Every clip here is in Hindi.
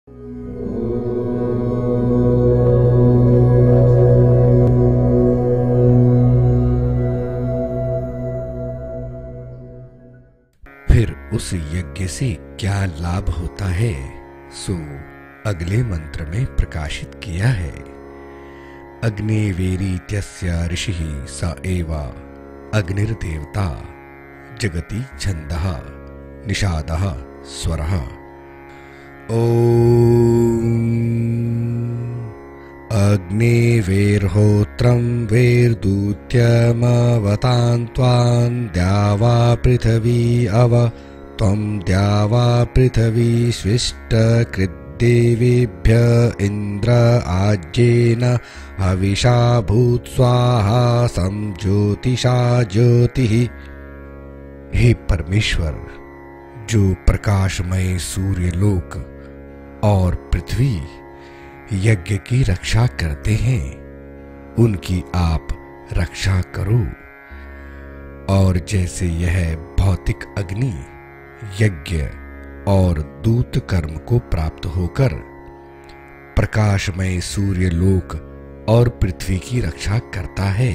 फिर उस यज्ञ से क्या लाभ होता है, सो अगले मंत्र में प्रकाशित किया है। अग्निवेरीत्यस्य ऋषिः स एव अग्निर्देवता जगति छन्दः निषादः स्वरः। ओम अग्निवेर्होत्रं वेर्दूत्यमवतान्त्वां द्यावा पृथिवी अव त्वं द्यावा पृथिवी स्विष्टकृद्देवेभ्य इन्द्र आज्येन हविषा भूत् स्वाहा संज्योतिषा ज्योतिः। हे परमेश्वर, जो प्रकाशमय सूर्यलोक और पृथ्वी यज्ञ की रक्षा करते हैं, उनकी आप रक्षा करो। और जैसे यह भौतिक अग्नि यज्ञ और दूत कर्म को प्राप्त होकर प्रकाशमय सूर्यलोक और पृथ्वी की रक्षा करता है,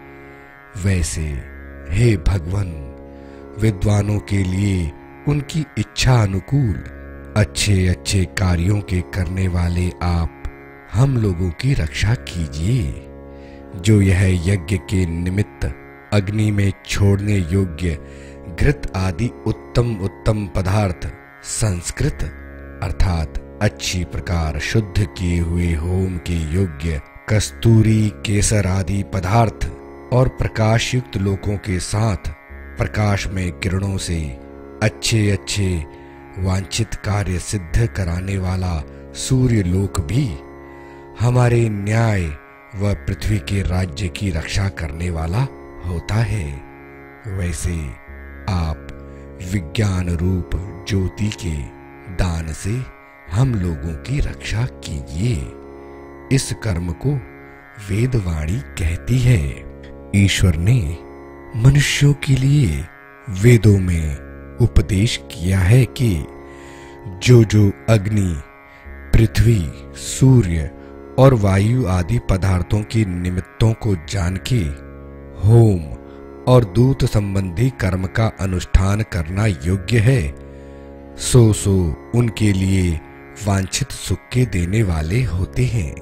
वैसे हे भगवान, विद्वानों के लिए उनकी इच्छा अनुकूल अच्छे अच्छे कार्यों के करने वाले आप हम लोगों की रक्षा कीजिए, जो यह यज्ञ के निमित्त अग्नि में छोड़ने योग्य घृत आदि उत्तम उत्तम पदार्थ संस्कृत अर्थात अच्छी प्रकार शुद्ध किए हुए होम के योग्य कस्तूरी केसर आदि पदार्थ और प्रकाश युक्त लोकों के साथ प्रकाश में किरणों से अच्छे अच्छे वांछित कार्य सिद्ध कराने वाला सूर्य लोक भी हमारे न्याय व पृथ्वी के राज्य की रक्षा करने वाला होता है। वैसे आप विज्ञान रूप ज्योति के दान से हम लोगों की रक्षा कीजिए। इस कर्म को वेदवाणी कहती है। ईश्वर ने मनुष्यों के लिए वेदों में उपदेश किया है कि जो जो अग्नि, पृथ्वी, सूर्य और वायु आदि पदार्थों के निमित्तों को जान के होम और दूत संबंधी कर्म का अनुष्ठान करना योग्य है, सो उनके लिए वांछित सुख के देने वाले होते हैं।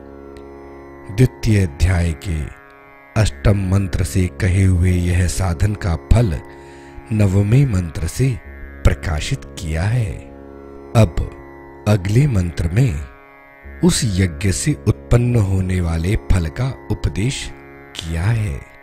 द्वितीय अध्याय के अष्टम मंत्र से कहे हुए यह साधन का फल नवमें मंत्र से प्रकाशित किया है। अब अगले मंत्र में उस यज्ञ से उत्पन्न होने वाले फल का उपदेश किया है।